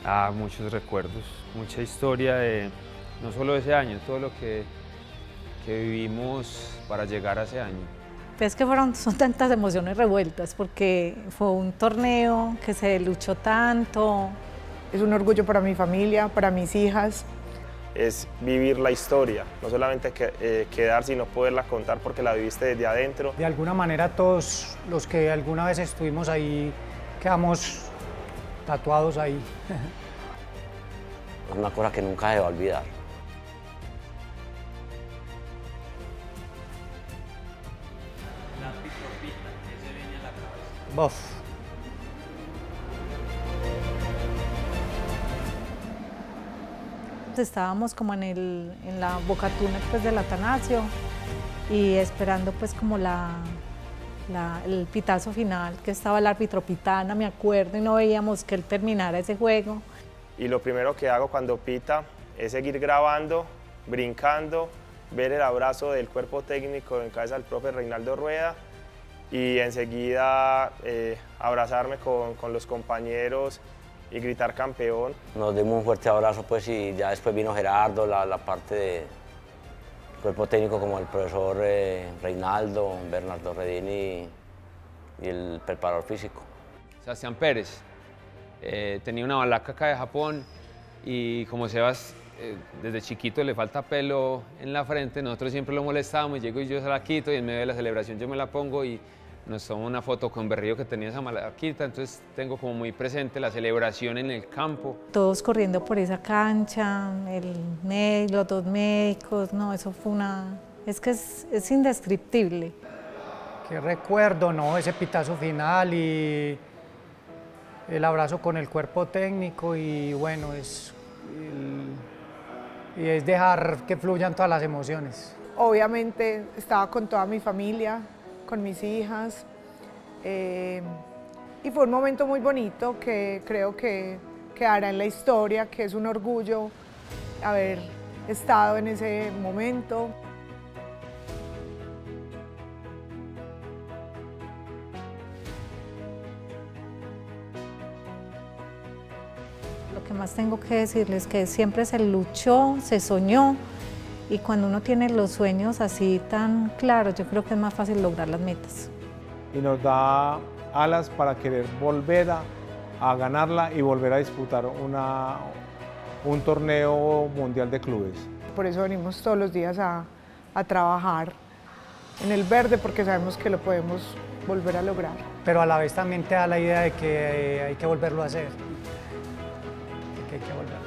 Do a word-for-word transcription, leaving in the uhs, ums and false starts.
Ah, muchos recuerdos, mucha historia de no solo de ese año, todo lo que, que vivimos para llegar a ese año. Es que fueron, son tantas emociones revueltas porque fue un torneo que se luchó tanto. Es un orgullo para mi familia, para mis hijas. Es vivir la historia, no solamente que, eh, quedar, sino poderla contar porque la viviste desde adentro. De alguna manera todos los que alguna vez estuvimos ahí quedamos tatuados ahí. Es una cosa que nunca se va a olvidar. La pitropita, ese viene a la cabeza. Bof. Estábamos como en, el, en la bocatuna pues, del Atanasio y esperando pues como la, la, el pitazo final, que estaba el árbitro pitana, me acuerdo, y no veíamos que él terminara ese juego. Y lo primero que hago cuando pita es seguir grabando, brincando, ver el abrazo del cuerpo técnico en cabeza del profe Reinaldo Rueda y enseguida eh, abrazarme con, con los compañeros y gritar campeón. Nos dimos un fuerte abrazo pues y ya después vino Gerardo, la, la parte del cuerpo técnico como el profesor eh, Reinaldo, Bernardo Redini y el preparador físico. Sebastián Pérez eh, tenía una balaca acá de Japón y como Sebas eh, desde chiquito le falta pelo en la frente, nosotros siempre lo molestábamos, llego y yo se la quito y en medio de la celebración yo me la pongo y nos tomó una foto con Berrío que tenía esa malaquita, entonces tengo como muy presente la celebración en el campo. Todos corriendo por esa cancha, el médico, los dos médicos, no, eso fue una... es que es, es indescriptible. Qué recuerdo, ¿no? Ese pitazo final y el abrazo con el cuerpo técnico y bueno, es, el, y es dejar que fluyan todas las emociones. Obviamente estaba con toda mi familia, con mis hijas, eh, y fue un momento muy bonito que creo que quedará en la historia, que es un orgullo haber estado en ese momento. Lo que más tengo que decirles es que siempre se luchó, se soñó, y cuando uno tiene los sueños así tan claros, yo creo que es más fácil lograr las metas. Y nos da alas para querer volver a, a ganarla y volver a disputar una, un torneo mundial de clubes. Por eso venimos todos los días a, a trabajar en el verde, porque sabemos que lo podemos volver a lograr. Pero a la vez también te da la idea de que hay que volverlo a hacer, que hay que volverlo.